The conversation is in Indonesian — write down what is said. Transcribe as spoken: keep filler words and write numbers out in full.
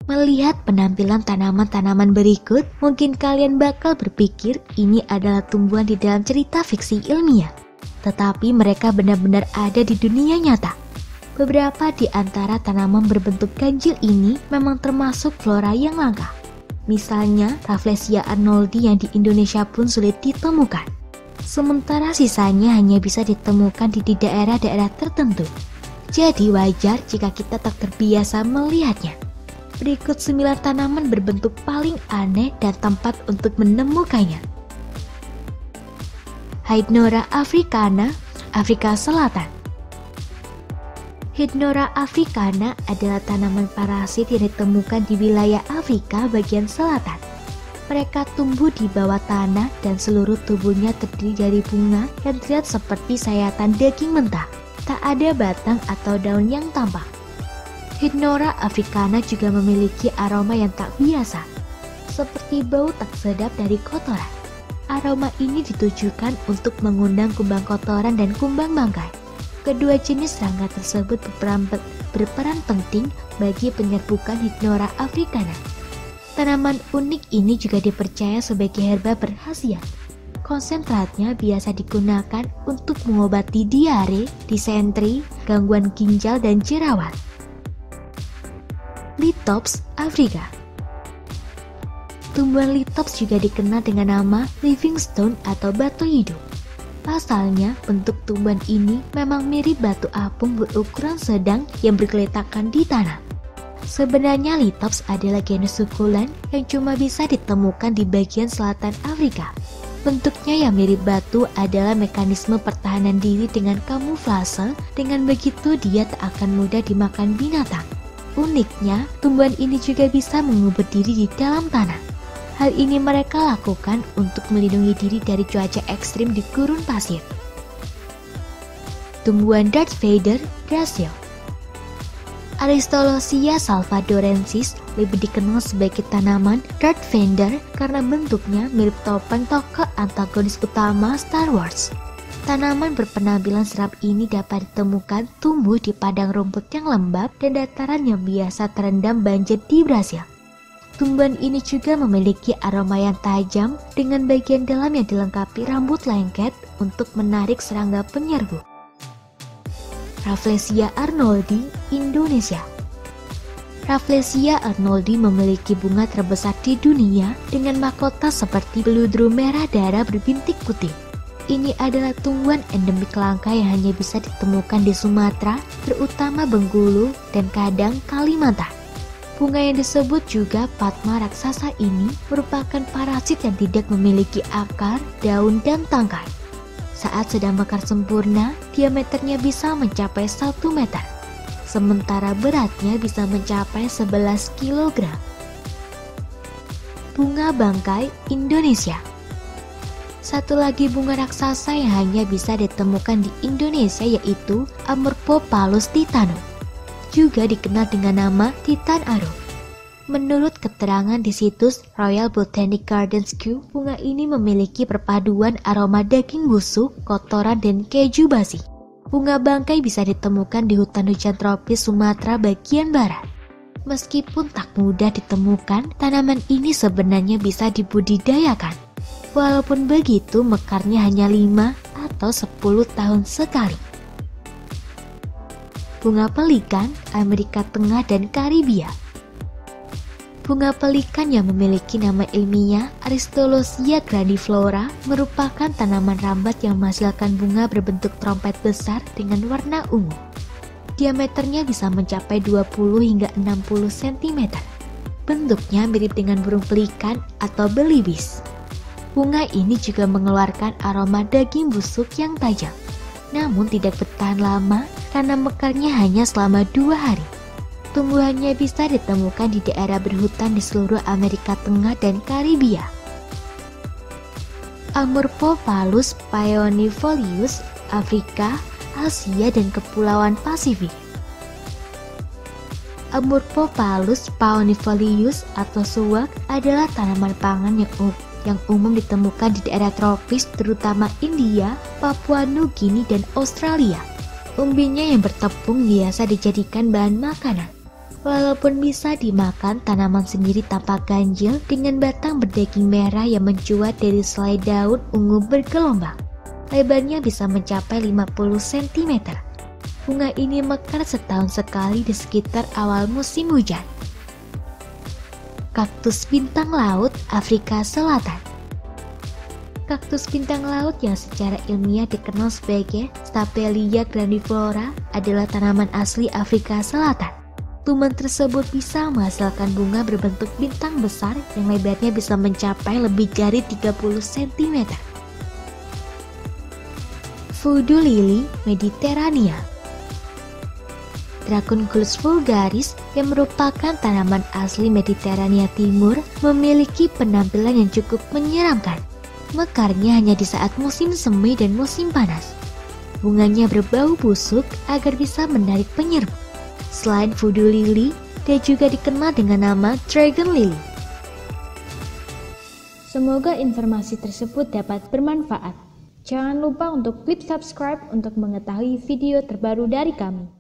Melihat penampilan tanaman-tanaman berikut, mungkin kalian bakal berpikir ini adalah tumbuhan di dalam cerita fiksi ilmiah. Tetapi mereka benar-benar ada di dunia nyata. Beberapa di antara tanaman berbentuk ganjil ini memang termasuk flora yang langka. Misalnya Rafflesia arnoldi yang di Indonesia pun sulit ditemukan. Sementara sisanya hanya bisa ditemukan di daerah-daerah tertentu. Jadi wajar jika kita tak terbiasa melihatnya. Berikut sembilan tanaman berbentuk paling aneh dan tempat untuk menemukannya. Hydnora africana, Afrika Selatan. Hydnora africana adalah tanaman parasit yang ditemukan di wilayah Afrika bagian selatan. Mereka tumbuh di bawah tanah dan seluruh tubuhnya terdiri dari bunga yang terlihat seperti sayatan daging mentah. Tak ada batang atau daun yang tampak. Hydnora africana juga memiliki aroma yang tak biasa, seperti bau tak sedap dari kotoran. Aroma ini ditujukan untuk mengundang kumbang kotoran dan kumbang bangkai. Kedua jenis serangga tersebut berperan, berperan penting bagi penyerbukan Hydnora africana. Tanaman unik ini juga dipercaya sebagai herba berkhasiat. Konsentratnya biasa digunakan untuk mengobati diare, disentri, gangguan ginjal, dan jerawat. Lithops Afrika. Tumbuhan Lithops juga dikenal dengan nama Livingstone atau batu hidup. Pasalnya, bentuk tumbuhan ini memang mirip batu apung berukuran sedang yang bergeletakan di tanah. Sebenarnya Lithops adalah genus sukulen yang cuma bisa ditemukan di bagian selatan Afrika. Bentuknya yang mirip batu adalah mekanisme pertahanan diri dengan kamuflase, dengan begitu dia tak akan mudah dimakan binatang. Uniknya, tumbuhan ini juga bisa mengubur diri di dalam tanah. Hal ini mereka lakukan untuk melindungi diri dari cuaca ekstrim di gurun pasir. Tumbuhan Darth Vader, Brazil. Aristolochia salvadorensis lebih dikenal sebagai tanaman Darth Vader karena bentuknya mirip topeng tokoh antagonis utama Star Wars. Tanaman berpenampilan seram ini dapat ditemukan tumbuh di padang rumput yang lembab dan dataran yang biasa terendam banjir di Brasil. Tumbuhan ini juga memiliki aroma yang tajam dengan bagian dalam yang dilengkapi rambut lengket untuk menarik serangga penyerbu. Rafflesia arnoldi, Indonesia. Rafflesia arnoldi memiliki bunga terbesar di dunia dengan mahkota seperti beludru merah darah berbintik putih. Ini adalah tumbuhan endemik langka yang hanya bisa ditemukan di Sumatera, terutama Bengkulu dan kadang Kalimantan. Bunga yang disebut juga Padma raksasa ini merupakan parasit yang tidak memiliki akar, daun, dan tangkai. Saat sedang mekar sempurna, diameternya bisa mencapai satu meter, sementara beratnya bisa mencapai sebelas kilogram. Bunga bangkai, Indonesia. Satu lagi bunga raksasa yang hanya bisa ditemukan di Indonesia yaitu Amorphopalus titanum, juga dikenal dengan nama Titan Arum. Menurut keterangan di situs Royal Botanic Gardens Kew, bunga ini memiliki perpaduan aroma daging busuk, kotoran, dan keju basi. Bunga bangkai bisa ditemukan di hutan hujan tropis Sumatera bagian barat. Meskipun tak mudah ditemukan, tanaman ini sebenarnya bisa dibudidayakan. Walaupun begitu, mekarnya hanya lima atau sepuluh tahun sekali. Bunga pelikan, Amerika Tengah dan Karibia. Bunga pelikan yang memiliki nama ilmiah Aristolochia grandiflora merupakan tanaman rambat yang menghasilkan bunga berbentuk trompet besar dengan warna ungu. Diameternya bisa mencapai dua puluh hingga enam puluh sentimeter. Bentuknya mirip dengan burung pelikan atau belibis. Bunga ini juga mengeluarkan aroma daging busuk yang tajam, namun tidak bertahan lama karena mekarnya hanya selama dua hari. Tumbuhannya bisa ditemukan di daerah berhutan di seluruh Amerika Tengah dan Karibia. Amorphopalus paeonifolius, Afrika, Asia, dan Kepulauan Pasifik. Amorphopalus paeonifolius atau suwak adalah tanaman pangan yang umum yang umum ditemukan di daerah tropis terutama India, Papua Nugini, dan Australia. Umbinya yang bertepung biasa dijadikan bahan makanan. Walaupun bisa dimakan, tanaman sendiri tampak ganjil dengan batang berdaging merah yang mencuat dari selai daun ungu bergelombang. Lebarnya bisa mencapai lima puluh sentimeter. Bunga ini mekar setahun sekali di sekitar awal musim hujan. Kaktus bintang laut Afrika Selatan. Kaktus bintang laut yang secara ilmiah dikenal sebagai Stapelia grandiflora adalah tanaman asli Afrika Selatan. Tumbuhan tersebut bisa menghasilkan bunga berbentuk bintang besar yang lebarnya bisa mencapai lebih dari tiga puluh sentimeter. Voodoo Lily Mediterania. Dracunculus vulgaris yang merupakan tanaman asli Mediterania Timur memiliki penampilan yang cukup menyeramkan. Mekarnya hanya di saat musim semi dan musim panas. Bunganya berbau busuk agar bisa menarik penyerbuk. Selain Voodoo Lily, dia juga dikenal dengan nama Dragon Lily. Semoga informasi tersebut dapat bermanfaat. Jangan lupa untuk klik subscribe untuk mengetahui video terbaru dari kami.